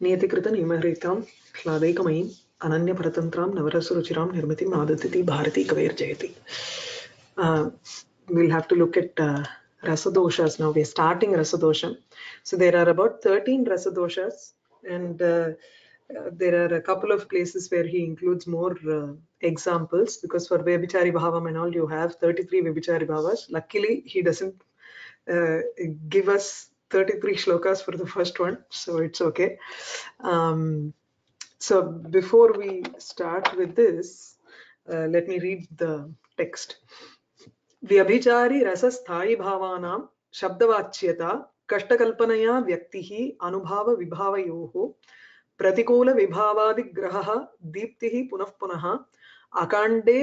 नियतिकृत नियमहरितां ह्लादैकमयीं अनन्यपरतन्त्रां नवरसरुचिरां निर्मितिम् आदतिति Bharti कवेर्जयति. We'll have to look at rasadoshas now. We're starting rasadosham. So there are about 13 rasadoshas, and there are a couple of places where he includes more examples, because for Vyabhichari Bhavam and all you have 33 Vyabhichari Bhavas. Luckily, he doesn't give us 33 shlokas for the first one, so it's okay. So before we start with this, let me read the text. व्यभिचारी रसस्थायी भावानां शब्दवाच्यता कष्टकल्पनया व्यक्तिः अनुभाव विभावयोः प्रतिकूल विभावादिग्रहः दीप्तिः पुनः पुनः अकाण्डे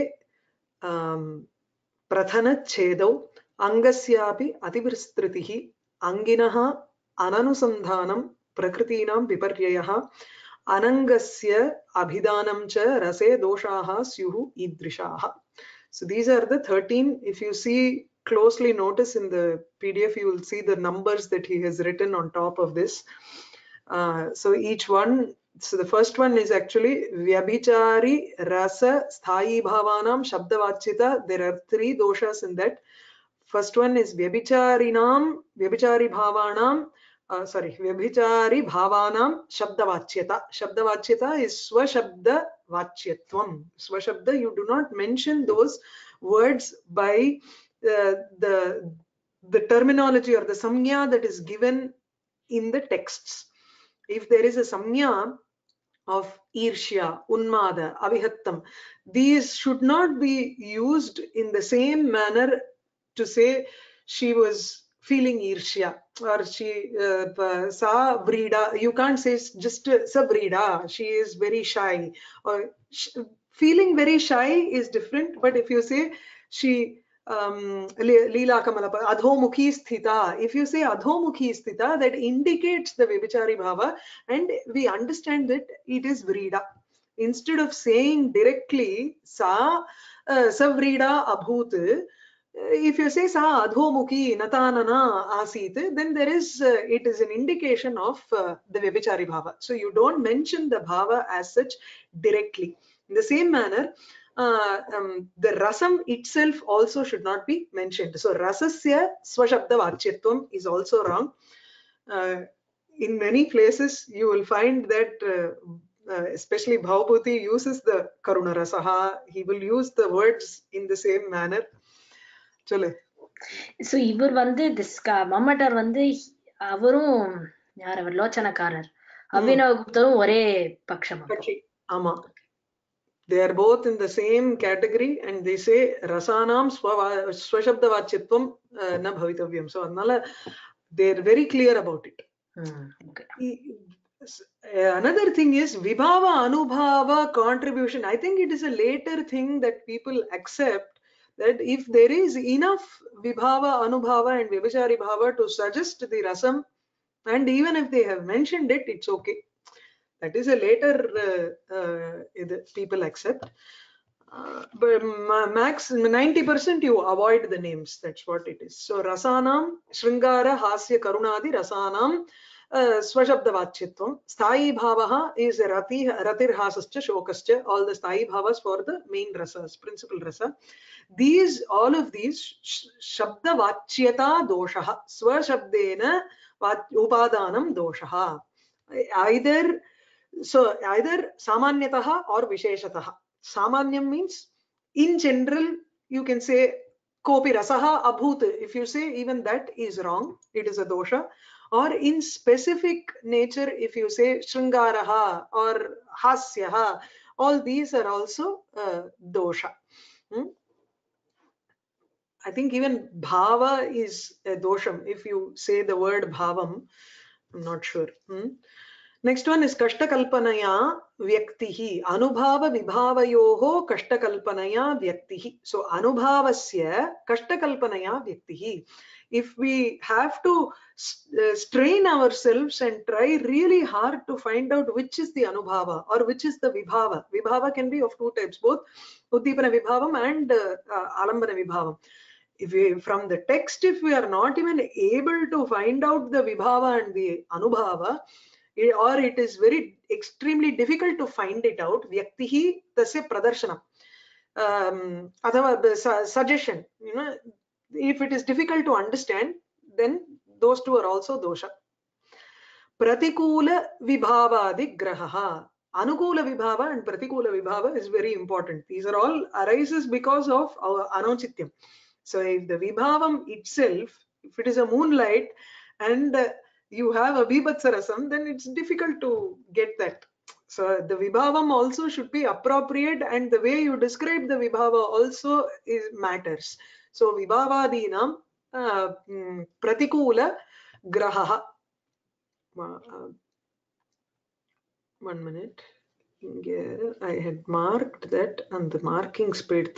प्रथनच्छेदौ अंगस्यापि अतिविस्तृतिः अंगिनः अननुसन्धानं प्रकृतीनां विपर्ययः अनंगस्य अभिधानं च रसे दोषाः स्युः ईदृशाः. So these are the 13. If you see closely, notice in the PDF, you will see the numbers that he has written on top of this. So each one, so the first one is actually Vyabhichari Rasa Sthayi Bhavanam Shabdavachita. There are 3 doshas in that. First one is Vyabhichari Bhavanam. Vyabhichari Bhavanam Shabdavachyata. Shabdavachyata is Swashabda Vachyatvam. Swashabda, you do not mention those words by the terminology or the samnya that is given in the texts. If there is a samnya of Irshya, Unmada, Avihattam, these should not be used in the same manner to say she was feeling Irshya or she sa vrida. You can't say just sa vrida, she is very shy, or feeling very shy is different. But if you say she Leela Kamalapa adhomukhi sthita, if you say adhomukhi sthita, that indicates the Vyabhichari bhava, and we understand that it is vrida. Instead of saying directly sa vrida abhut, if you say sa adhomukhi natanana asit, then there is it is an indication of the Vyabhichari bhava. So you don't mention the bhava as such directly. In the same manner, the rasam itself also should not be mentioned. So rasasya swashabda vachyatvam is also wrong. In many places you will find that especially Bhavabhuti uses the karuna rasaha. He will use the words in the same manner. Chale. So இவர் வந்து மம்மட்டார் வந்து அவரும் யார் அவர் லோச்சனக்காரர் அபினவ குப்தரும் ஒரே பட்சம். ஆமா, they are both in the same category, and they say rasanam swashabda vachyatvam na bhavitavyam. So adnala they are very clear about it. Okay. Another thing is vibhava anubhava contribution. I think it is a later thing that people accept, that if there is enough vibhava anubhava and vyabhichari bhava to suggest the rasam, and even if they have mentioned it, it's okay. That is a later people accept. But max 90% you avoid the names. That's what it is. So rasanam shringara hasya karunadi rasanam swashabda vachyatvam. Sthayi bhavaha is ratir hasascha shokascha. All the sthayi bhavas for the main rasas, principal rasa. All of these shabda vachyata doshaha swashabdena upadanam doshaha. Either samanyataha or visheshataha. Samanyam means in general you can say kopi rasaha abhut. If you say even that is wrong, it is a dosha. Or in specific nature, if you say shringaraha or hasyaha, all these are also dosha. I think even bhava is a dosham. If you say the word bhavam, I'm not sure. Next one is kashtakalpanaya vyaktihi. Anubhava vibhavayoho kashtakalpanaya vyaktihi. So anubhavasya kashtakalpanaya vyaktihi. If we have to strain ourselves and try really hard to find out which is the anubhava or which is the vibhava. Vibhava can be of 2 types, both uddipana vibhavam and alambana vibhavam. From the text, if we are not even able to find out the vibhava and the anubhava, or it is very extremely difficult to find it out, vyaktihi tasya pradarshanam, athava suggestion, if it is difficult to understand, then those two are also dosha. Pratikula vibhavadi graha. Anukula vibhava and pratikula vibhava is very important. These are all arises because of our anauchityam. So if the vibhavam itself, if it is a moonlight and you have a vibhatsarasam, then it's difficult to get that. So the vibhavam also should be appropriate, and the way you describe the vibhava also matters. So vibhavadinam pratikula graha. One minute. I had marked that and the marking sped.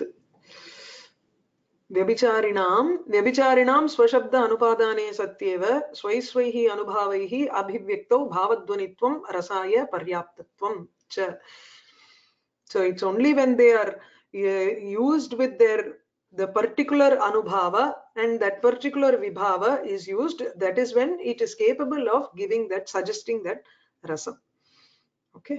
व्यभिचारिणां स्वशब्द अनुपादाने सत्येव स्वैस्वैः अनुभावैः अभिव्यक्तौ भावध्वनित्वं रसाय पर्याप्तत्वं च. So it's only when they are used with the particular anubhava and that particular vibhava is used, that is when it is capable of giving that, suggesting that rasa. Okay.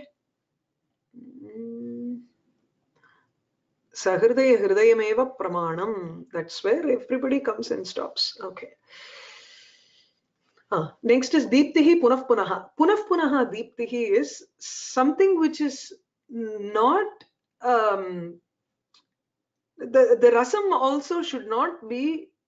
Sahridaya hridayameva pramanam. That's where everybody comes and stops. Okay. Next is deeptihi punah punaha. Punah punaha deeptihi is something which is not the rasam also should not be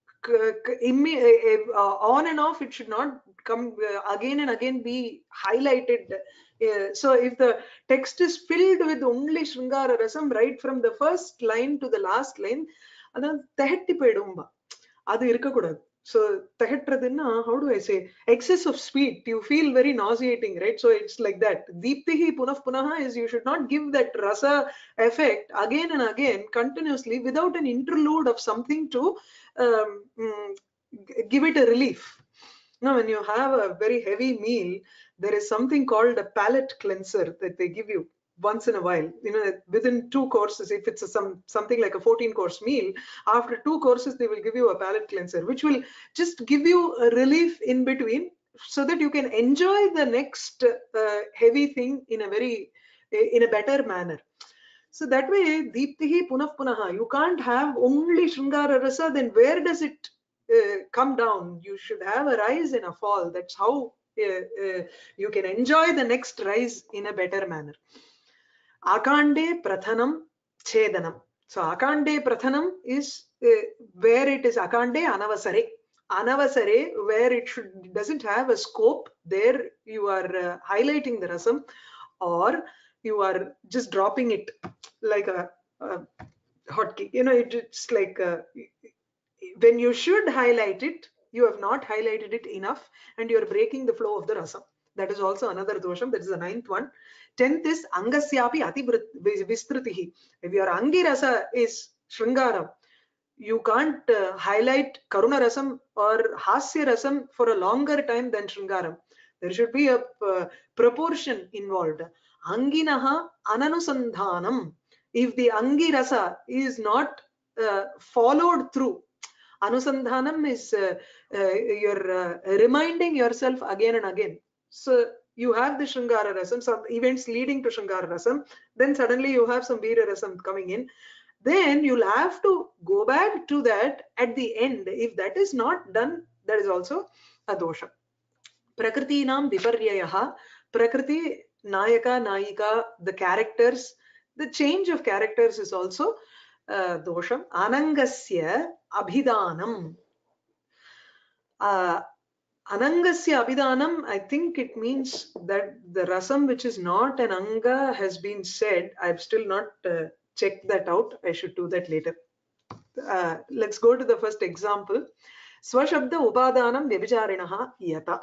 on and off. It should not come again and again be highlighted. So if the text is filled with only Shringara rasam right from the first line to the last line, adan tehatti pedumba adu irukakudadu. So tehattradina, how do I say, excess of sweet, you feel very nauseating, right? So it's like that. Deeptihi punah punaha is you should not give that rasa effect again and again continuously without an interlude of something to give it a relief. Now when you have a very heavy meal, there is something called a palate cleanser that they give you once in a while, within 2 courses. If it's something like a 14-course meal, after 2 courses they will give you a palate cleanser, which will just give you a relief in between, so that you can enjoy the next heavy thing in a better manner. So that way, deeptihi punah punaha, you can't have only Shringara rasa, then where does it come down? You should have a rise and a fall. That's how you can enjoy the next rise in a better manner. Akande prathanam chedanam. So akande prathanam is where it is akande anavasare. Anavasare, where it doesn't have a scope, there you are highlighting the rasam, or you are just dropping it like a hotkey. It's like when you should highlight it, you have not highlighted it enough, and you are breaking the flow of the rasam. That is also another dosham. That is the 9th one. 10th is angasyapi ati vistrutihi. If your angi rasa is shringaram, you can't highlight karuna rasam or hasya rasam for a longer time than shringaram. There should be a proportion involved. Anginaha ananusandhanam. If the angi rasa is not followed through, anusandhanam is you're reminding yourself again and again. So you have the Shringara rasam, some events leading to Shringara rasam, then suddenly you have some Veera rasam coming in. Then you'll have to go back to that at the end. If that is not done, that is also a dosha. Prakritinam viparyayaha. Prakriti, Nayaka, Nayika, the characters, the change of characters is also dosham. Anangasya abhidanam. Anangasya abhidanam, I think it means that the rasam which is not an anga has been said. I've still not checked that out. I should do that later. Let's go to the first example. Swashabda upadanam vyabhicarinaha yata.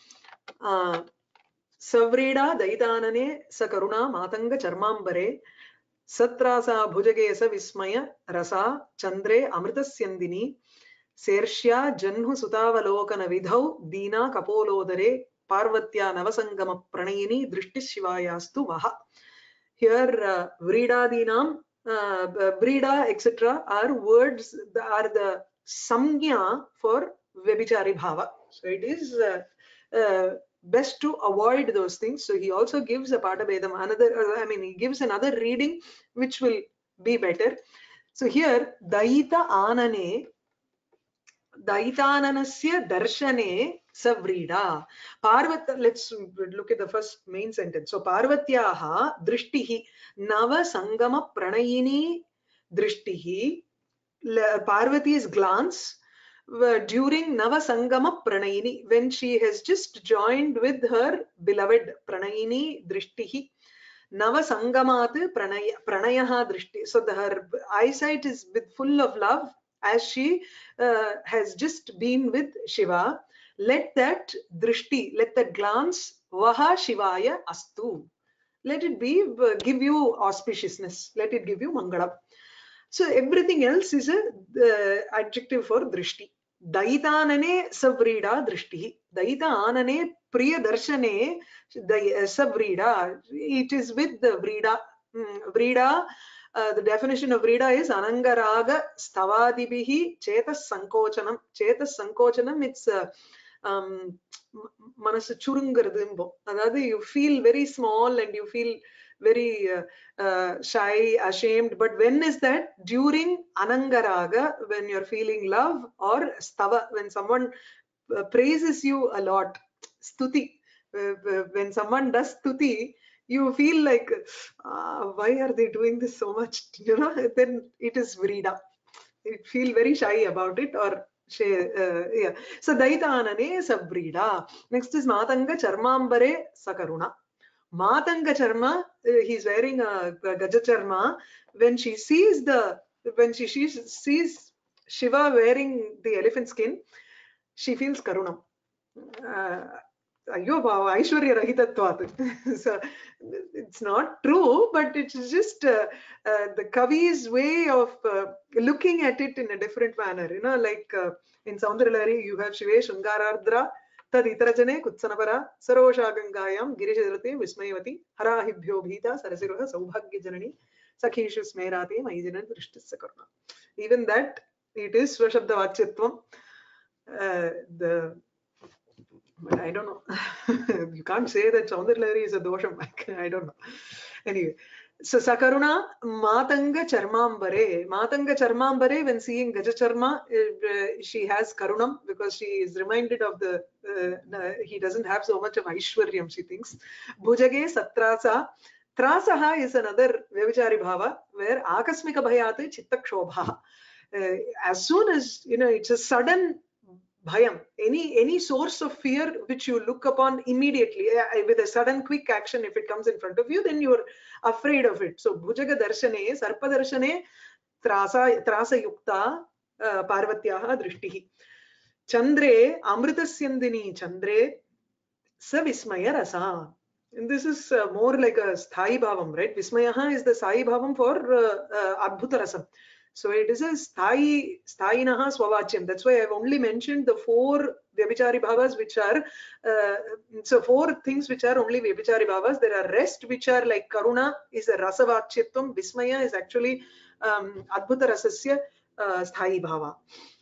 Savrida daitanane sakaruna matanga charmambare satrasa bhujage sa vismaya rasa chandre amritasyandini Sershya Janhu Sutavalokana Vidhau Dina Kapolodare Parvatya Navasangama Pranayini Drishti Shivayastu Vaha. Here Vrida Dinam, Vrida, etc. are words, are the samgya for Vyabhichari Bhava. So it is best to avoid those things. So he also gives a Padabedam, another, he gives another reading which will be better. So here, Daita Anane, Daitananasya Darshane Savrida. Parvata, let's look at the first main sentence. So Parvatyaha Drishtihi Nava Sangama Pranayini Drishtihi. Parvati's glance during Nava Sangama Pranayini, when she has just joined with her beloved Pranayini Drishtihi. Nava Sangamat Pranayaha Drishti. So her eyesight is with full of love as she has just been with Shiva. Let that drishti, let that glance, Vaha Shivaya Astu. Let it be, give you auspiciousness. Let it give you Mangalam. So everything else is a adjective for drishti. Daitanane savrida drishti. Daitanane priya darshane savrida. It is with the vrida. Vrida, the definition of vrida is anangaraga stavadibihi chetas sankochanam. Chetas sankochanam, it's manasu churungaradimbo. Adadu, you feel very small and you feel very shy, ashamed. But when is that? During anangaraga, when you're feeling love, or stava, when someone praises you a lot. Stuti, when someone does stuti, you feel like, why are they doing this so much? Then it is vrida. You feel very shy about it, or yeah. So Daitanane savrida. Next is Matanga Charmambare Sakaruna. Matanga Charma, he's wearing a Gaja Charma. When she sees Shiva wearing the elephant skin, she feels Karuna. Aishwarya Rahitatvat. So it's not true, but it's just the Kavi's way of looking at it in a different manner. Like in Soundaralari, you have Shive Shungarardra. Tad itarajane kutsanapara sarosha gangayam girishadrate vismayavati harahibhyo bhita sarasiruha saubhagya janani sakhishu smerate maijanan drishtis sakarna. Even that, it is Swashabda Vachyatvam. But I don't know. You can't say that Soundaralari is a dosham. I don't know. Anyway. So Sakaruna Matanga Charmambare. Matanga Charmambare, when seeing Gaja Charma, she has Karunam because she is reminded of he doesn't have so much of Aishwaryam, she thinks. Bhujage Satrasa. Trasaha is another Vyavachari Bhava where Akasmika Bhayate Chittakshobaha. As soon as, it's a sudden bhayam, any source of fear which you look upon immediately with a sudden quick action, if it comes in front of you, then you're afraid of it. So Bhujaga Darshane, Sarpa Darshane, Trasa Yukta Parvatyaha Drishtihi. Chandre, Amritasyandini Chandre, Sa Vismaya Rasa. And this is more like a Sthai Bhavam, right? Vismayaha is the Sai Bhavam for Adbhuta Rasam. So it is a Sthayinaha Swavachyam. That's why I've only mentioned the 4 Vyabhichari Bhavas, which are, so 4 things which are only Vyabhichari Bhavas. There are rest which are like Karuna is a Rasavachyatvam. Vismaya is actually Adbhuta Rasasya Sthayi Bhava.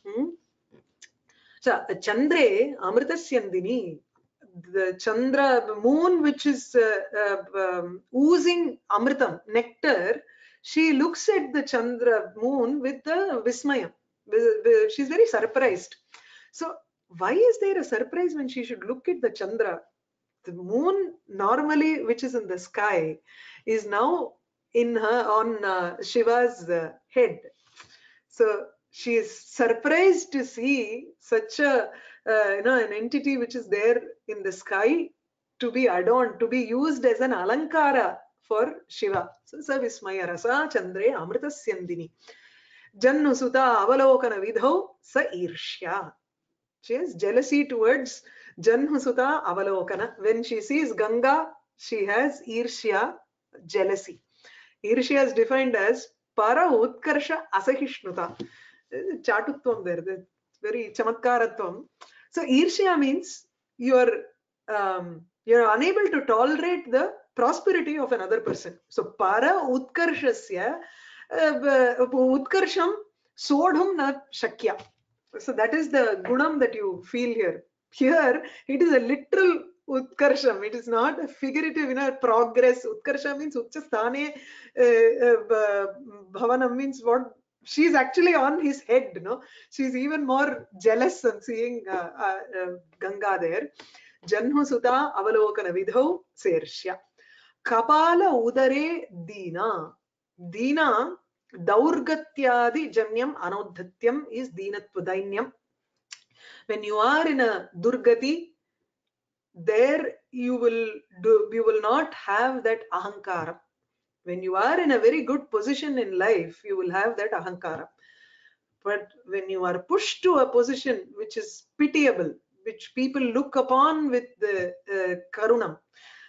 So Chandre Amritasyandini, the Chandra, the moon which is oozing Amritam, nectar, she looks at the Chandra moon with the Vismaya. She's very surprised. So why is there a surprise when she should look at the Chandra? The moon normally, which is in the sky, is now on Shiva's head. So she is surprised to see such a an entity which is there in the sky to be adorned, to be used as an alankara for Shiva. So Savismaya Rasa Chandre Amritasyandini. Jannu Suta Avalokana Vidho Sa Irshya. She has jealousy towards Jannu Suta Avalokana. When she sees Ganga, she has Irshya, jealousy. Irshya is defined as Para Utkarsha Asahishnuta. Chatutvam there, the very chamatkaratvam. So Irshya means you're unable to tolerate the prosperity of another person. So Para Utkarshasya Utkarsham Sodhum na Shakya. So that is the gunam that you feel here. Here it is a literal Utkarsham. It is not a figurative, progress. Utkarsha means Ucha Sthane, Bhavanam means what? She's actually on his head, no? She's even more jealous on seeing Ganga there. Janhu Suta Avalokana Vidhau Sershya. Kapala Udare Dina. Dina Daurgatyadi Janyam Anodhatyam is Dinatvadainyam. When you are in a Durgati, there you will not have that ahankara. When you are in a very good position in life, you will have that ahankara. But when you are pushed to a position which is pitiable, which people look upon with the karunam,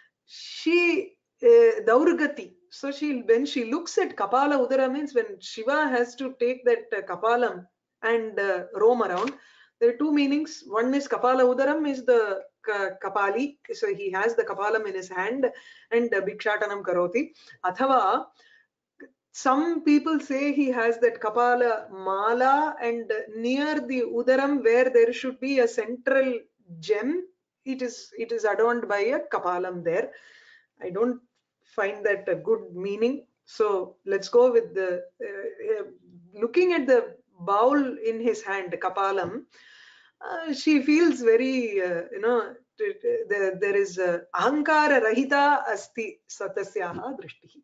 she daurgati. So when she looks at Kapala Udara means when Shiva has to take that Kapalam and roam around, there are two meanings. One is Kapala Udaram is the Kapali, so he has the Kapalam in his hand and Bhikshatanam Karoti. Athava, some people say he has that Kapala Mala, and near the Udaram where there should be a central gem, it is adorned by a Kapalam there. I don't find that a good meaning. So let's go with the looking at the bowl in his hand, Kapalam. She feels very, there is ahankara rahita asti satasyaha drishtihi.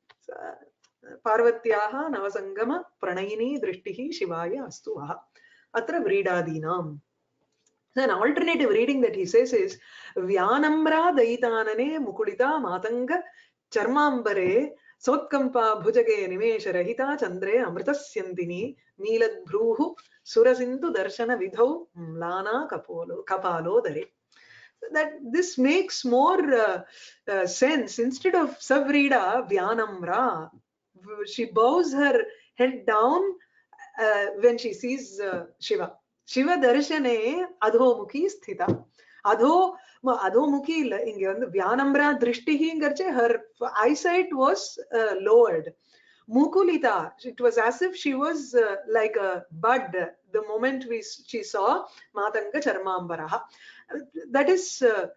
Parvatyaha navasangama pranayini drishtihi shivaya astu aha. Atra vridadinam. So an alternative reading that he says is Vyanamra Daitanane Mukulita Matanga Charmambare Sotkampa Bhujage Nimesha Rahita Chandre Amritasyantini Milad Bruhu Surasindu Darshana Vidhau Mlana Kapalo Dare. That this makes more sense. Instead of Savrida Vyanamra, she bows her head down when she sees Shiva. Shiva darshane adhomukhi sthita. Adhomukhi illa, inge vandu Vyanamra drishtihi ngarche, her eyesight was lowered. Mukulita, it was as if she was like a bud the moment she saw Matanga Charmambaraha. That is,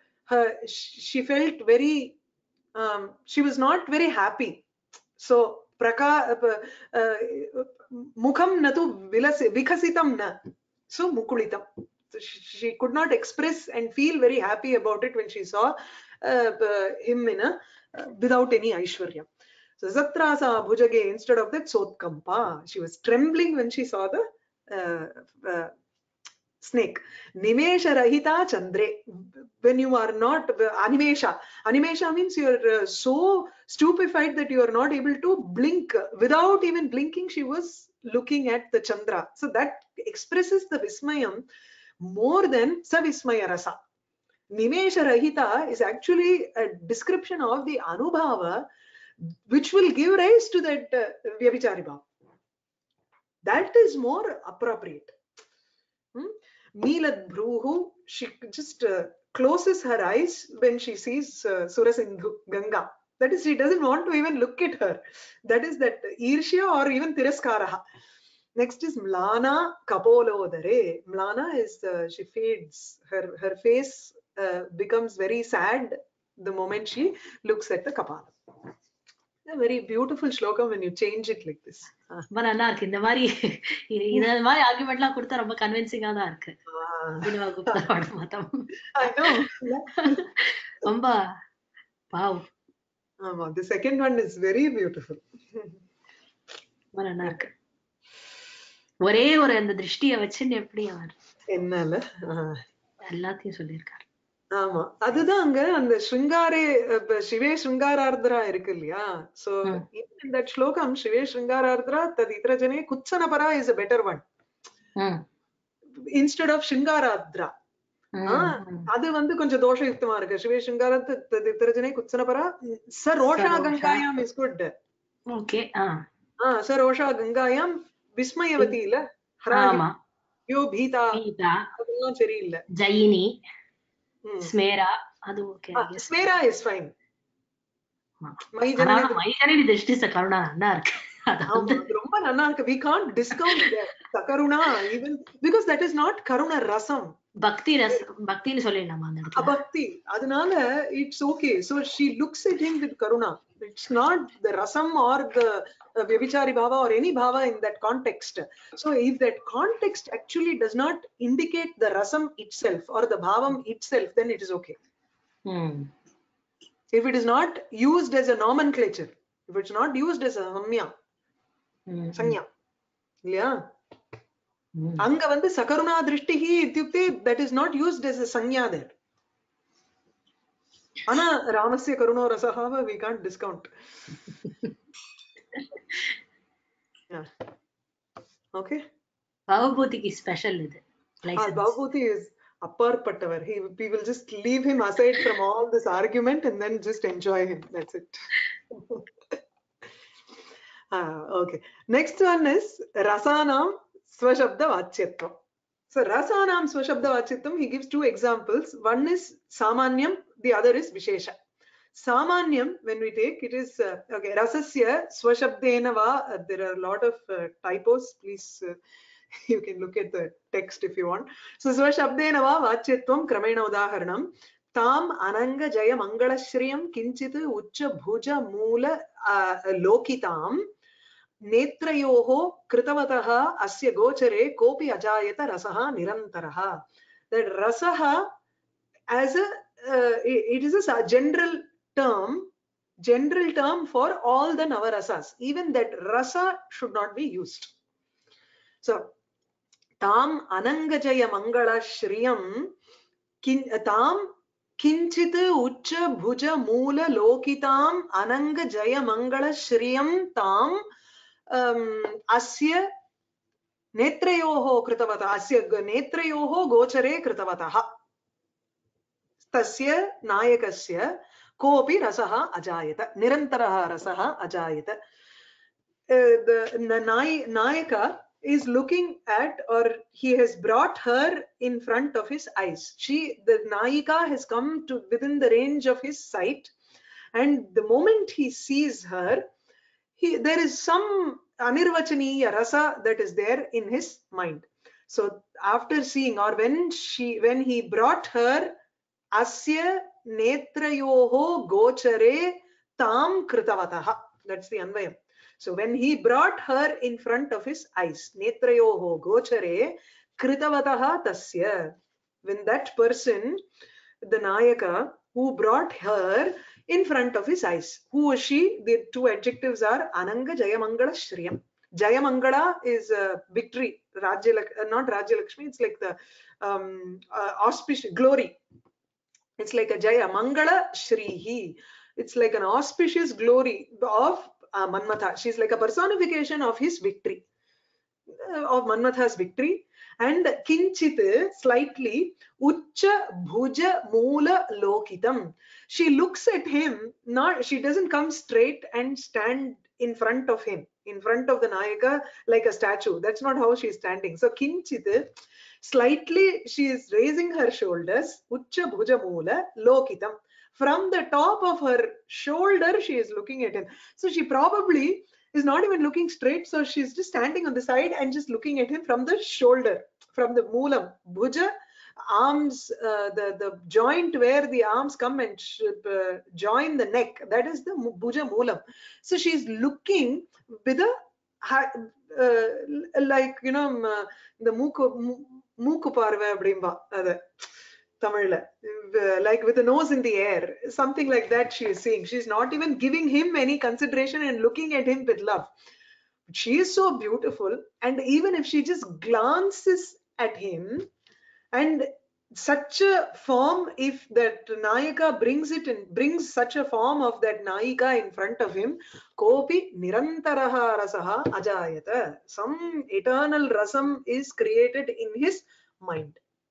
she felt very, she was not very happy. So, mukham natu vikasitam na. So, mukulitam. So she could not express and feel very happy about it when she saw him without any Aishwarya. So, Zatrasa Bhujage, instead of that, Sotkampa. She was trembling when she saw the snake. Nimesha Rahita Chandre. When you are not Animesha. Animesha means you are so stupefied that you are not able to blink. Without even blinking, she was looking at the Chandra. So that expresses the Vismayam more than Savismaya Rasa. Nimesha Rahita is actually a description of the Anubhava which will give rise to that Vyabhichari Bhava. That is more appropriate. Milad Bruhu, she just closes her eyes when she sees Surasindhu, Ganga. That is, she doesn't want to even look at her. That is that Irshya or even Tiraskaraha. Next is Mlana Kapolodare. Mlana is, she fades. Her face becomes very sad the moment she looks at the Kapala. A very beautiful shloka when you change it like this. ரொம்ப நல்லா இருக்கு. இந்த மாதிரி ஆர்குமெண்ட்லாம் கொடுத்தா ரொம்ப கன்வின்சிங்கா தான் இருக்கு. ரொம்ப வாவ். ஆமா, the second one is very beautiful. ரொம்ப நல்லா இருக்கு. ஒரே ஒரு அந்த திருஷ்டியை வச்சு எப்படி அவர் என்னால எல்லாத்தையும் சொல்லியிருக்காரு. ஆமா, அதுதான் அங்க அந்த ஸ்ருங்காரே சிவே ஸ்ருங்காரார்த்ரா இருக்கு இல்லையா? So in that shlokam சிவே ஸ்ருங்காரார்த்ரா தத் இத்ரஜனே குச்சனபரா is a better one instead of ஸ்ருங்காரார்த்ரா. அது வந்து கொஞ்சம் தோஷயுக்தமா இருக்கு. சிவே ஸ்ருங்காரத் தத் இத்ரஜனே குச்சனபரா. சரோஷா கங்காயாம் is good. ஓகே. சரோஷா கங்காயாம் விஸ்மயவதி இல்ல, ஆமா, யோ பீதா, அதெல்லாம் சரியில்லை. ஜயினி, ஸ்மேரா, அது ஓகே. ஸ்மேரா is fine. மைஜனனி திருஷ்டி சகருணா நல்லா இருக்கு. அது ரொம்ப நல்லா இருக்கு. We can't discount that Sakaruna even because that is not Karuna Rasam. பக்தின்னு சொல்லிடலாமா அந்த இடத்துல? abhakti, adanaல it's okay. So she looks at him with karuna. It's not the rasam or the vyavichari bhava or any bhava in that context. So if that context actually does not indicate the rasam itself or the bhavam itself, then it is okay. If it is not used as a nomenclature, if it's not used as a sanya, yeah. Anga vandu sakaruna drishtihi ityukte, that is not used as a sanya there. Ana Ramasya karuno rasahava, we can't discount. Yeah. Okay. பவபூதிக்கு special இது. Bhavabhuti is apparpattavar. We will just leave him aside from all this argument and then just enjoy him. That's it. Okay. Next one is Rasanam Swashabda Vachyatvam. So Rasanam Swashabda Vachyatvam, he gives two examples. One is Samanyam, the other is Vishesha. Samanyam, when we take, it is okay. Rasasya Swashabdena va. There are a lot of typos. Please, you can look at the text if you want. So Swashabdena va Vachyatvam Kramena Udaharanam. Tam Ananga Jaya Mangala Shriyam Kinchit Ucha Bhuja Moola Lokitam. Netrayoho Kritavataha Asya Gochare Kopi Ajayata Rasaha Nirantaraha. That Rasaha as a it is a general term for all the navarasas. Even that rasa should not be used. So Tam Anangajaya Mangala Shriyam Tam Kinchit Ucha Bhuja Moola Lokitam Anangajaya Mangala Shriyam Tam Asya Netrayoho Kritavata Asya Netrayoho Gochare Kritavataha Tasya Nayakasya Kopi Rasaha Ajayata Nirantaraha Rasaha Ajayata. The Nayaka is looking at, or he has brought her in front of his eyes. The Nayika has come to within the range of his sight, and the moment he sees her, there is some anirvachaniya rasa that is there in his mind. So after seeing, or when he brought her, Asya Netrayoho Gochare Tam Kritavataha. That's the Anvayam. So when he brought her in front of his eyes, Netrayoho Gochare Kritavataha Tasya. When that person, the Nayaka, who brought her in front of his eyes. Who is she? The two adjectives are Ananga Jayamangala Shriyam. Jayamangala is victory. Not Rajya-Lakshmi, it's like the auspicious glory. It's like a Jaya Mangala Shrihi. It's like an auspicious glory of Manmatha. She's like a personification of his victory, of Manmatha's victory. And Kinchit, slightly, Ucha Bhuja Moola Lokitam. She looks at him, she doesn't come straight and stand in front of him, in front of the Nayaka like a statue. That's not how she's standing. So Kinchit, slightly she is raising her shoulders, Ucha Bhuja Moola Lokitam. From the top of her shoulder, she is looking at him. So she probably is not even looking straight. So she's just standing on the side and just looking at him from the shoulder, from the moolam, bhuja, arms, the joint where the arms come and join the neck. That is the bhuja moolam. So she's looking with a like, you know, the mooku parva abdimba adu Tamil, like with the nose in the air, something like that she is seeing. She's not even giving him any consideration and looking at him with love. She is so beautiful, and even if she just glances at him, and such a form, if that Nayaka brings such a form of that Nayika in front of him, Kopi Nirantaraha Rasaha Ajayata. Some eternal rasam is created in his mind.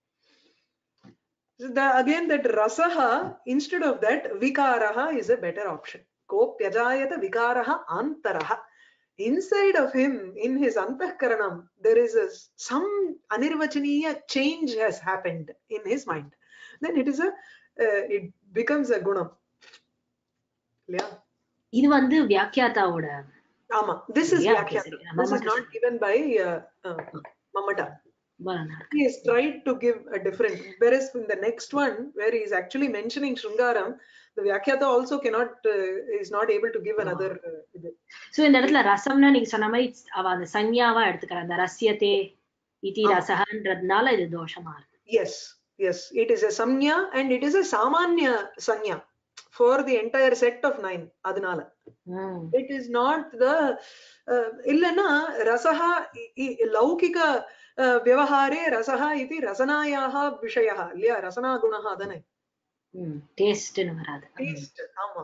So again, that rasaha, instead of that, vikaraha is a better option. Kopyajayata vikaraha antaraha. Inside of him, in his antahkaranam, there is some anirvachaniya change has happened in his mind. Then it becomes a gunam. Yeah. இது வந்து வியாக்கியாதாவோட. This is Vyakyata. This is not given by Mamata. he has tried to give a different, whereas in the next one where he is actually mentioning Shringaram, the Vyakhyata also cannot is not able to give another so இந்த இடத்துல ரசம்னா நீங்க சொன்ன மாதிரி அவ அந்த சன்யாவா எடுத்துக்கிறாங்க அந்த ரஸ்யதே இதி ரசஹன்றதுனால இது தோஷமா இருக்கு. Yes, it is a samnya and it is a samanya sanya for the entire set of 9 adunala. It is not the illana rasaha laukika vyavahare rasaha iti rasanayaha vishayaha liya rasana gunaha adane taste nu varadu. Taste ama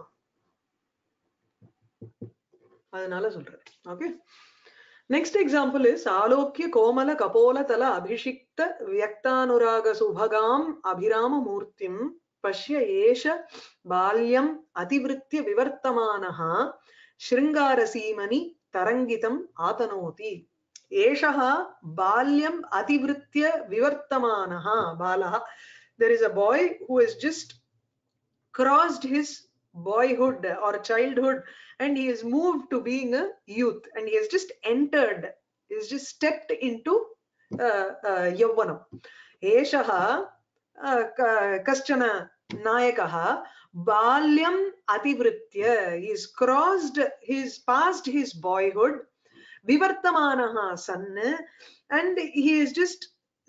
adunala solrேன். Okay, next example is alokya komala kapola tala abhishikta vyaktanuraga subhagam abhirama murtim pashya esha balyam ativritya vivartamanaha shringarasimani tarangitam atanoti. Eshaha balyam ativritya vivartamanaha balaha. There is a boy who has just crossed his boyhood or childhood and he has moved to being a youth and he has just entered, he has just stepped into yavvanam. Eshaha kaschana nayakaha balyam ativritya, he has crossed his past his boyhood, vivartamanaha san, and he is just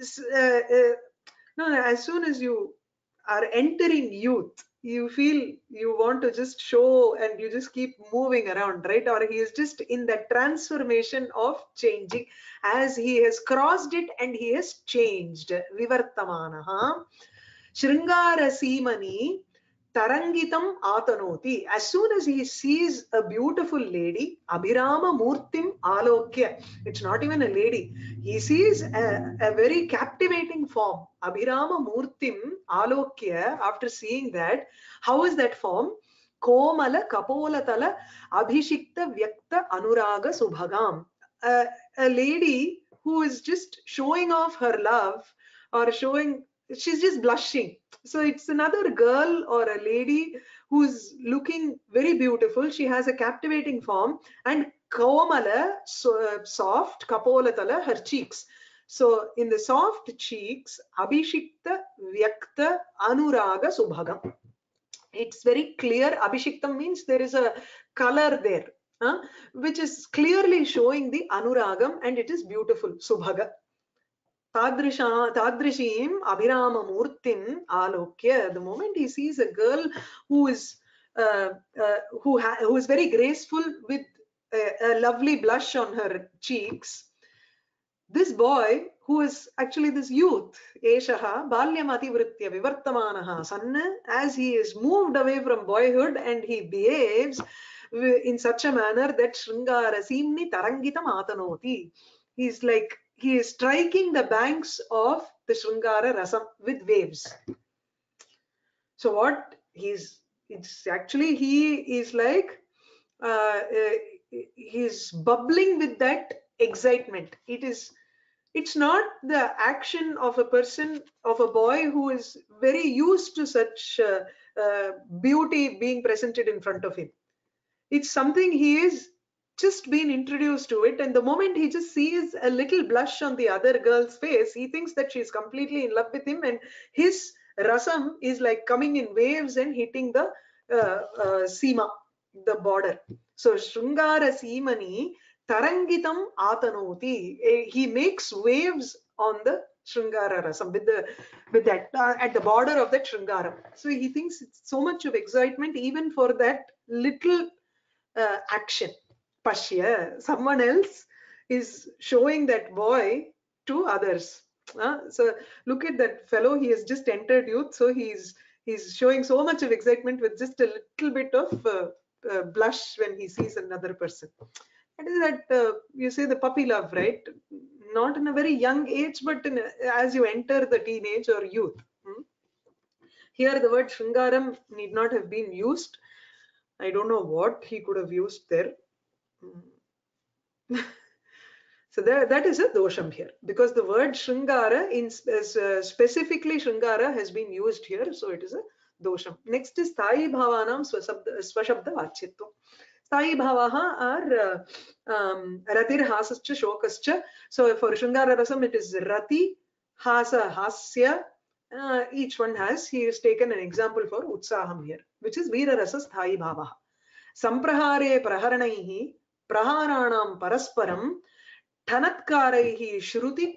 no, as soon as you are entering youth you feel you want to just show and you just keep moving around, right? Or he is just in that transformation of changing as he has crossed it and he has changed. Vivartamanaha Shringara Simani Tarangitam Atanoti. As soon as he sees a beautiful lady, Abhirama Murtim Alokya, it's not even a lady, he sees a very captivating form. Abhirama Murtim Alokya, after seeing that, how is that form? Komala Kapolatala Abhishikta Vyakta Anuraga Subhagam. A lady who is just showing off her love or showing, she's just blushing. So it's another girl or a lady who's looking very beautiful. She has a captivating form and komala, soft, kapolatala, her cheeks. So in the soft cheeks, abhishikta vyakta anuraga subhagam. It's very clear. Abhishiktam means there is a color there, which is clearly showing the anuragam and it is beautiful. Subhaga. Tadrishim Abhirama Murtim Alokya. The moment he sees a girl who is very graceful with a lovely blush on her cheeks, this boy who is actually this youth, Eshaha Balyam Ativritya Vivartamanaha san, as he is moved away from boyhood and he behaves in such a manner that Shringara Simni Tarangitam Atanoti. He's like, he is striking the banks of the Shringara Rasam with waves. So what it's actually, he is like, he's bubbling with that excitement. It's not the action of a person, of a boy who is very used to such beauty being presented in front of him. It's something he is just been introduced to it, and the moment he just sees a little blush on the other girl's face, he thinks that she's completely in love with him, and his rasam is like coming in waves and hitting the seema, the border. So Shringara Simani Tarangitam Atanoti, he makes waves on the Shringara Rasam with that at the border of that Shringara. So he thinks it's so much of excitement even for that little action. Pashya, someone else is showing that boy to others. So look at that fellow, he has just entered youth, so he's showing so much of excitement with just a little bit of blush when he sees another person. That is that you say the puppy love, right? Not in a very young age, but as you enter the teenage or youth. Here the word Shringaram need not have been used. I don't know what he could have used there. So that is a dosham here, because the word Shringara specifically Shringara has been used here, so it is a dosham. Next is Thayi Bhavanam Swashabda Vachitvam. Sthayi bhavaha are ratir hasascha shokascha. So for Shringara Rasam it is rati, hasa, hasya. Each one has, he has taken an example for utsaham here, which is Veera Rasa Sthayi bhavaha. Samprahare praharanaihi praharanam parasparam thanatkaraihi shruti.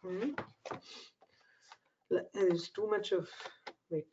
There's too much of, wait,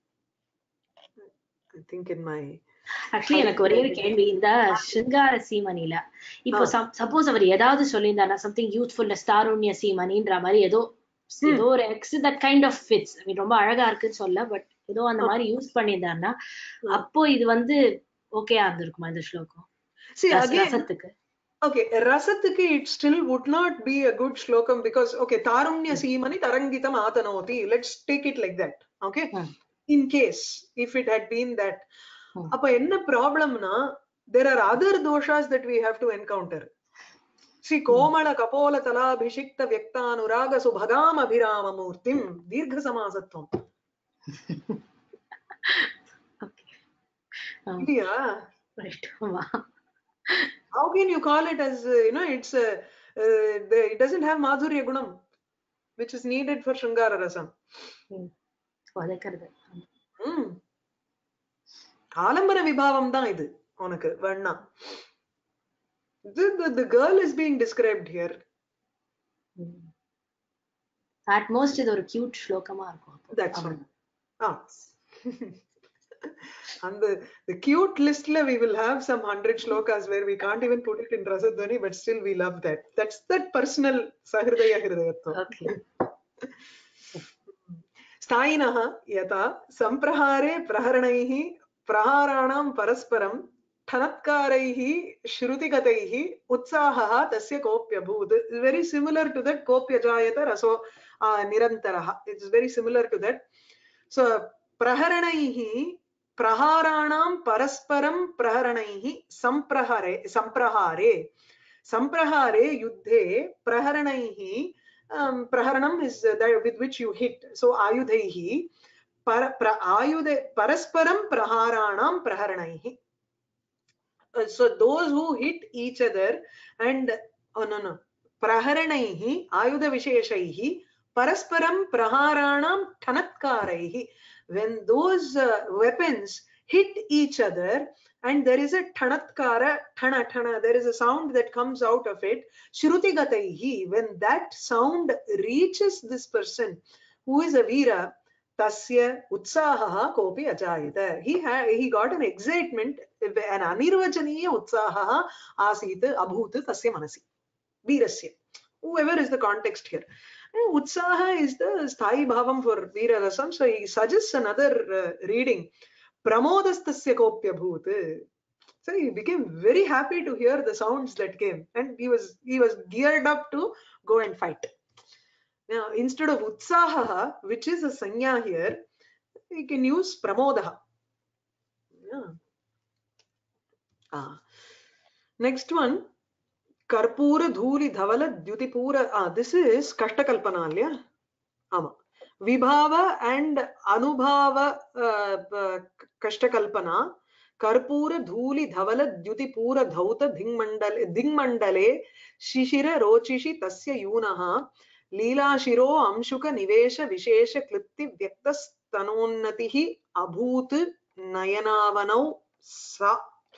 I think in my actually எனக்கு ஒரே ஒரு கேள்வி, இந்த சிங்கார சீமனில இப்போ suppose அவர் ஏதாவது சொல்லியிருந்தாருன்னா something youthfulness தாருண்ய சீமனின்ற மாதிரி ஏதோ ஏதோ ஒரு X that kind of fits, ரொம்ப அழகா இருக்குன்னு சொல்ல, பட் ஏதோ அந்த மாதிரி யூஸ் பண்ணியிருந்தாருன்னா அப்போ இது வந்து ஓகேயா இருந்திருக்குமா இந்த ஸ்லோகம்? ரசத்துக்கு okay, rasathukku it still would not be a good shlokam because okay, tarunya seemani tarangitam atanoti, let's take it like that. Okay, in case if it had been that, appo enna problem na, there are other doshas that we have to encounter. See, komala kapola tala abhishikta vyakta anuraga subhagam abhirama murtim dirgha samasatvam. Okay, yeah, right. How can you call it as, it's it doesn't have madhurya gunam, which is needed for Shringara Rasam. Alambana vibhavam da idu unak varna. The girl is being described here. At most idu or cute shlokama irukum. That's one. And the cute list la we will have some 100 shlokas where we can't even put it in Rasadhwani, but still we love that. That's that personal sahridaya hridayatvam. Okay. Sthayinaha yata samprahare praharanaihi praharanam parasparam thanatkaraihi shrutikataihi utsahaha tasya kopya bhut. Very similar to that kopya jayata raso nirantaraha. It's very similar to that. So praharanaihi praharanam parasparam praharanaihi samprahare yuddhe praharanaihi. Praharanam is that with which you hit. So ayudhaihi parasparam praharanam praharanaihi. So those who hit each other and praharanaihi ayudha visheshaihi parasparam praharanam thanatkaraihi. When those weapons hit each other and there is a thanatkara, thana, there is a sound that comes out of it, shrutigataihi, when that sound reaches this person who is a veera, tasya utsahaha kopi ajayata. He got an excitement, an anirvachaniya utsahaha asit abhut tasya manasi veerasya, whoever is the context here. Utsaha is the sthayi bhavam for Veera Rasam. So he suggests another reading. Pramodastasya kopya bhut. So he became very happy to hear the sounds that came, and he was geared up to go and fight. Now instead of utsaha, which is a sanya here, we can use pramodaha. Yeah. Next one. Karpura dhuli dhavala dyutipura. This is Kashtakalpanalya. Vibhava and Anubhava Kashtakalpana. Karpura dhuli dhavala dyutipura dhauta dingmandale shishira rochishi tasya yunaha leela shiro amshuka nivesha vishesha klipti vyaktas tanonnatihi abhut nayanavanau sa.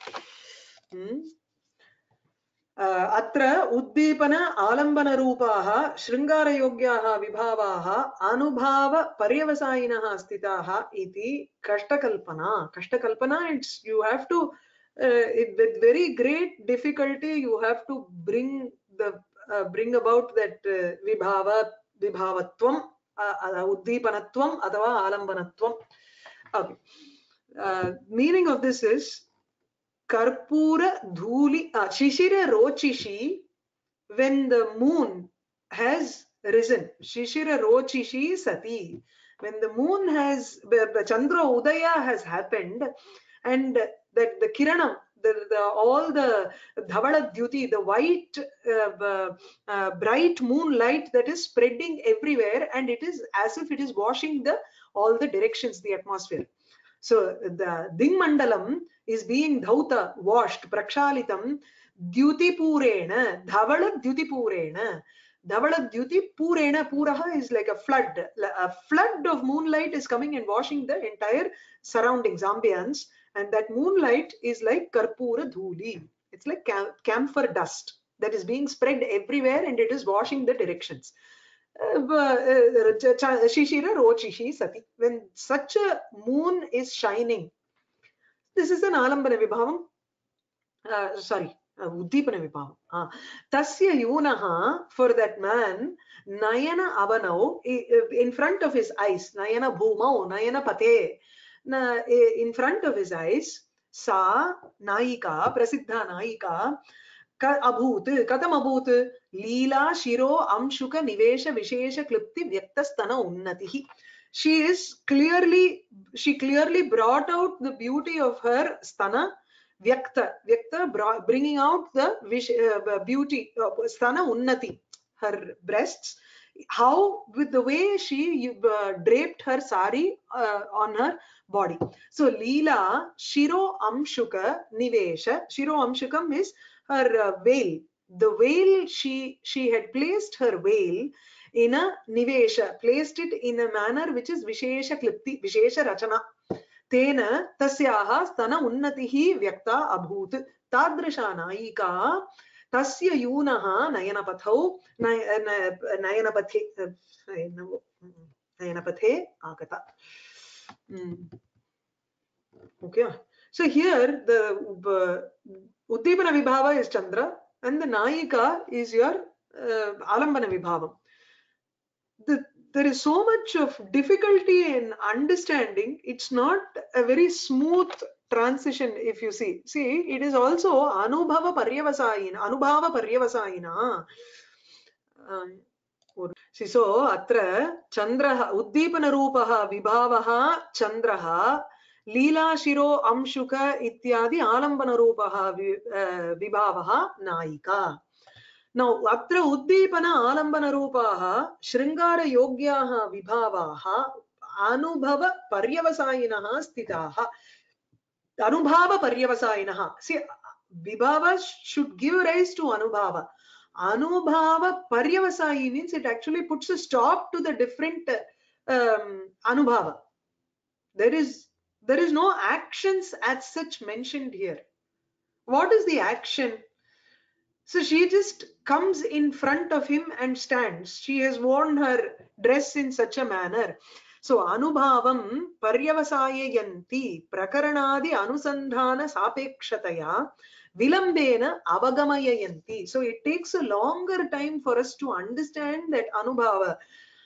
अत्र उद्दीपन आलम्बन रूपाः शृङ्गारयोग्याः विभावाः अनुभाव पर्यवसायिनः स्थिताः इति कष्टकल्पना. It's you have to with very great difficulty you have to bring about that vibhavatvam uddīpanatvam athava alambanatvam. Okay. Meaning of this is Karpura dhuli shishira rochishi, when the moon has risen. Shishira rochishi sati. When the moon has, the Chandra Udaya has happened, and that the Kiranam, all the Dhavala Dyuti, the white bright moonlight that is spreading everywhere, and it is as if it is washing all the directions, the atmosphere. So the Dingmandalam is being dhauta, washed, prakshalitam, dyutipurena, dhavala dyutipurena. Dhavala dyutipurena, puraha is like a flood. A flood of moonlight is coming and washing the entire surroundings, ambience. And that moonlight is like karpura dhuli. It's like camphor dust that is being spread everywhere and it is washing the directions. Shishira rochishi sati. When such a moon is shining, this is an alambana vibhavam. Sorry, uddipana vibhavam. Tasya yunaha, for that man, nayana avanau, in front of his eyes, nayana bhumau, nayana pate, in front of his eyes, sa naika, prasiddha naika, अभूत कथम अभूत लीला शिरो अंशुक निवेश विशेष क्लिप्ति व्यक्तस्तन उन्नतिः. She clearly brought out the beauty of her stana, vyakta bringing out the beauty of stana unnati, her breasts. How, with the way she draped her sari on her body. So Leela Shiro Amshuka Nivesha. Shiro Amshukam is her veil. The veil, she had placed her veil in a nivesha, placed it in a manner which is vishesha klipti, vishesha rachana. Tena tasyaha stana unnatihi vyakta abhut. Tadrisha naika tasya yunaha nayanapathau nayanapathe agata. Okay. So here the Uddipana Vibhava is Chandra and the Nayika is your Alambana Vibhavam. There is so much of difficulty in understanding. It's not a very smooth transition if you see. See, it is also Anubhava Paryavasayina. See, so Atra Chandraha Uddipana Rupaha Vibhavaha Chandraha Leela Shiro Amshuka Ityadi Alambana Rupaha Vibhavaha Naika. Now, Atra Uddipana Alambana Rupaha Shringara Yogyaha Vibhavaha Anubhava Paryavasayinaha Stitaha. Anubhava Paryavasayinaha. See, Vibhava should give rise to Anubhava. Anubhava Paryavasayi means it actually puts a stop to the different Anubhava. There is no actions as such mentioned here. What is the action? So she just comes in front of him and stands. She has worn her dress in such a manner. So Anubhavam Paryavasayayanti Prakaranadi Anusandhana Sapekshataya Vilambena Avagamayayanti. So it takes a longer time for us to understand that Anubhava.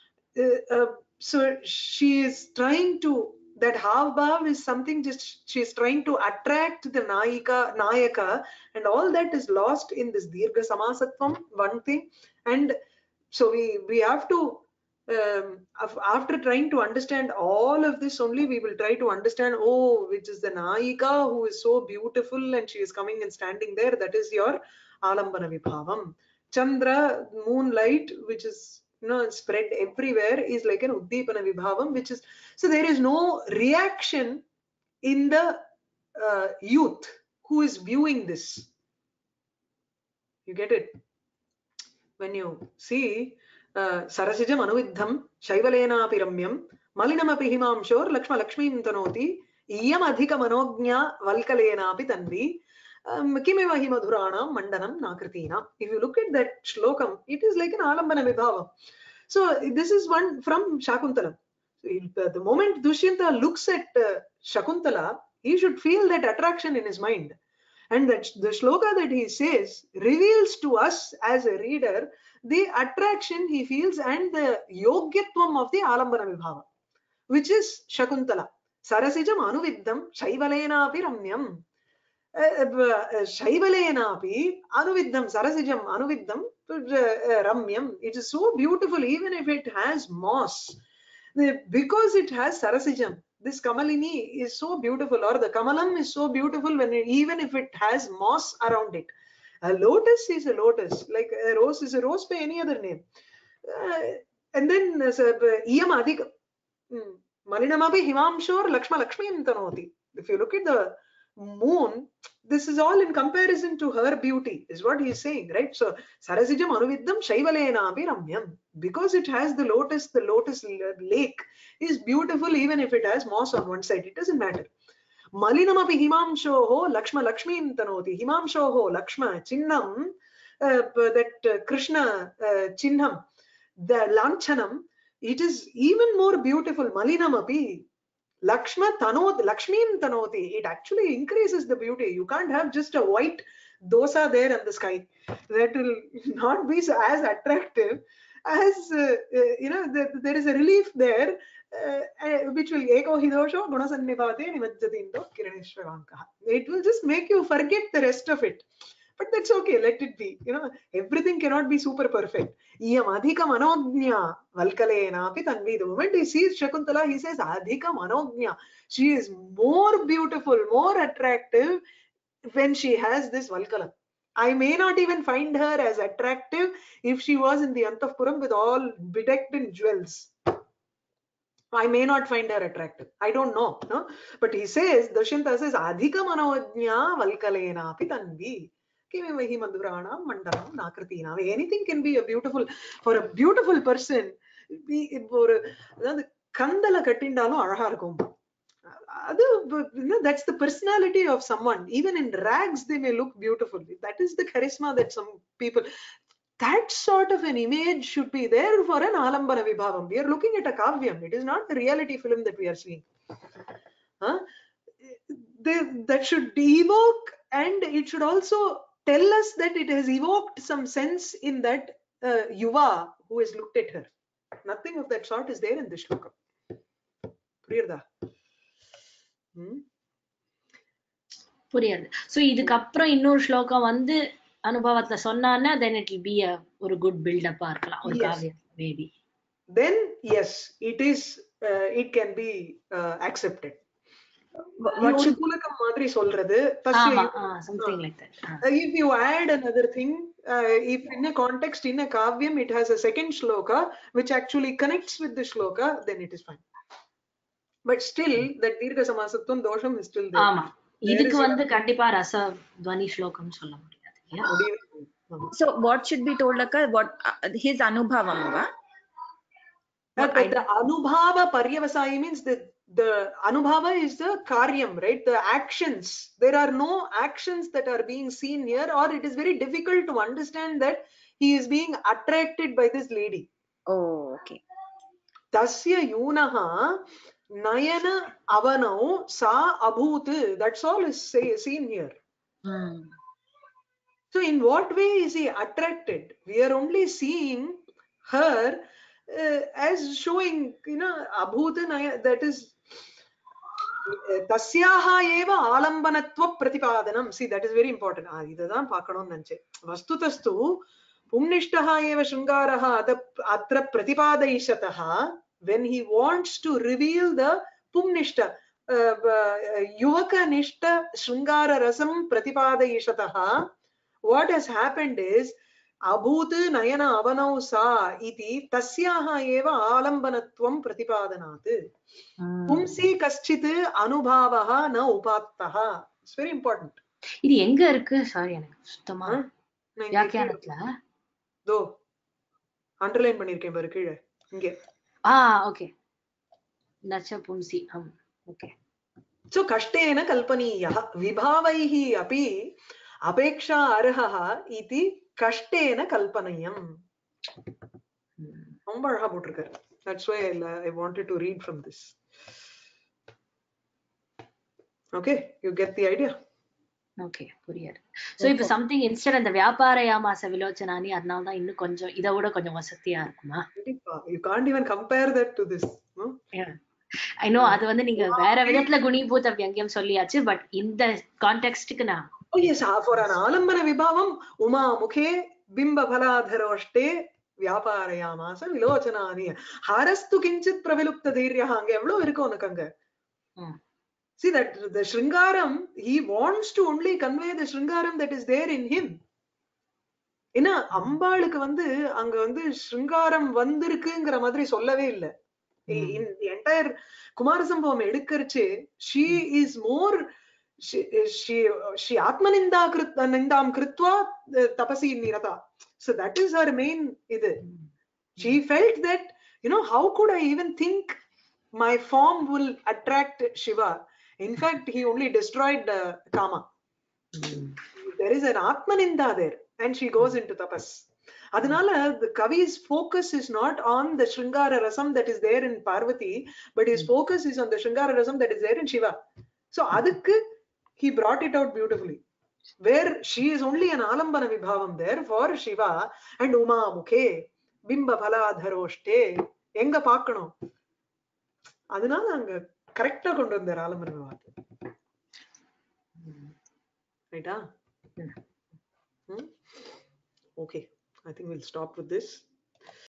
So she is trying to, that Havbhav is something just, she is trying to attract the Nayaka, and all that is lost in this Dirgha Samasatvam, one thing. And so we have to, after trying to understand all of this only, we will try to understand, oh, which is the Nayika who is so beautiful and she is coming and standing there. That is your Alambana Vibhavam. Chandra, moonlight, which is spread everywhere, is like an Uddipana Vibhavam, which is, so there is no reaction in the youth who is viewing this. You get it? When you see Sarasijam Anuvidham Shaivalena Piramyam Malinama Pihimamshor Lakshma Lakshmim Tanoti Iyam Adhika Manognya Valkalena Pitanvi Kimeva Himadhuranam Mandanam Nakritina. If you look at that shlokam, it is like an Alambana Vibhava. So this is one from Shakuntala. The moment Dushyanta looks at Shakuntala, he should feel that attraction in his mind. And that the shloka that he says reveals to us as a reader the attraction he feels and the yogyatvam of the Alambana Vibhava, which is Shakuntala. Sarasijam Anuviddham Shaivalena Piramyam. Shaivalenapi Anuviddham Sarasijam Anuviddham Ramyam. It is so beautiful even if it has moss. Because it has Sarasijam, this Kamalini is so beautiful, or the Kamalam is so beautiful even if it has moss around it. A lotus is a lotus, like a rose is a rose by any other name. And then Iyam Adhika. Malinamapi himamshor lakshma lakshmim tanoti. If you look at the moon, this is all in comparison to her beauty, is what he is saying, right? So Sarasijam anuviddam shaivalena ramyam. Because it has the lotus lake is beautiful even if it has moss on one side. It doesn't matter. Malinamapi himamshoho lakshma lakshmim tanoti. Himamshoho lakshma chinnam, that Krishna chinnam, the lanchanam, it is even more beautiful. Malinamapi Lakshma tanot, Lakshmim tanoti. It actually increases the beauty. You can't have just a white dosa there in the sky. That will not be as attractive as, there is a relief there, which will eko hidosho gunasannipate nimajjatindo kiraneshwarankaha. It will just make you forget the rest of it. But that's okay, let it be. Everything cannot be super perfect. Iyam adhika manognya valkalena api tanvi. The moment he sees Shakuntala, he says adhika manognya. She is more beautiful, more attractive when she has this Valkala. I may not even find her as attractive if she was in the Antappuram with all bedecked in jewels. I may not find her attractive. I don't know. No? But he says, Dushyanta says, adhika manognya valkalena api tanvi. Anything can be a beautiful, for a beautiful person. That's the personality of someone. Even in rags, they may look beautiful. That is the charisma that some people. That sort of an image should be there for an Alambana Vibhavam. We are looking at a kavyam. It is not a reality film that we are seeing. That should evoke, and it should also tell us that it has evoked some sense in that yuva who has looked at her. Nothing of that sort is there in this shloka. புரியாது. So இதுக்கு அப்புறம் இன்னொரு ஸ்லோகம் வந்து அனுபவத்துல சொன்னான்னா then it will be ஒரு good build up இருக்கலாம் ஒரு காவியம் maybe. Then yes, it can be accepted. What should pulakam madri solradhu something like that. If you add another thing, if in a context in a kavyam it has a second shloka which actually connects with the shloka, then it is fine. But still that dirgha samasatvam dosham is still there. ஆமா, இதுக்கு வந்து கண்டிப்பா ரச துவனி ஸ்லோகம் சொல்ல முடியாது. So what should be told like what his anubhavam va? The anubhava paryavasai means the anubhava is the karyam, right? The actions. There are no actions that are being seen here, or it is very difficult to understand that he is being attracted by this lady. Oh, okay. Tasya yunaha nayana avanau sa abhut. That's all is seen here. So in what way is he attracted? We are only seeing her as showing, abhut, that is tasyaha eva alambanatva pratipadanam. See, that is very important. Idadhan paakadonu nanche. Vastutastu pumnishtaha eva shringaraha atra pratipadayishataha. When he wants to reveal the pumnishta yuvaka nishta shringara rasam pratipadayishataha, what has happened is abhut nayana avanau sa iti tasyaha eva alambanatvam pratipadanat. Pumsi kaschit anubhavaha na upattaha. It's very important. இது எங்க இருக்கு? Sorry, எனக்கு சுத்தமா வியாக்கியானத்துல தோ underline பண்ணிருக்கேன் பாரு கீழே இங்க. ஓகே. நச்ச பும்சி. Okay. So kashtena kalpaniyah vibhavaihi api apeksha arhah iti kashtena kalpanayam. ரொம்ப அழகா போட்டிருக்காரு. That's why I wanted to read from this. Okay, you get the idea? Okay, புரியுது. So இப்ப something instead அந்த வியாபாரயாமாச விலோச்சனானி, அதனால தான் இன்னும் கொஞ்சம் இதை விட கொஞ்சம் வசதியா இருக்குமா? You can't even compare that to this. No? Yeah. I know, அது வந்து நீங்க வேற விதத்துல குணீபூத வியங்கியம் சொல்லியாச்சு, பட் இந்த கான்டெக்ஸ்டுக்கு நான் Oh yes, for an alambana vibhavam uma mukhe bimba phaladharoshte vyaparayamasa vilochanani harastu kinchit pravilupta dhiryaha. Anga evlo irukku unakku anga. See that the shringaram, he wants to only convey the shringaram that is there in him. ஏன்னா அம்பாளுக்கு வந்து அங்க வந்து shringaram வந்திருக்குங்கிற மாதிரி சொல்லவே இல்லை. in the entire Kumarasambhavam edukkarche, she is more she atmanindam krutva tapasi nirata. So that is her main idu. She felt that, how could I even think my form will attract Shiva? In fact, he only destroyed Kama. There is an atmaninda there, and she goes into tapas. Adinala, the Kavi's focus is not on the Shringara Rasam that is there in Parvati, but his focus is on the Shringara Rasam that is there in Shiva. So adukku he brought it out beautifully, where she is only an alambana vibhavam there for Shiva, and Uma Mukhe Bimba Phaladharoshte enga paakano. Adinala anga correct ah kondu vandar alambana vibhavam. Right? Okay, I think we'll stop with this.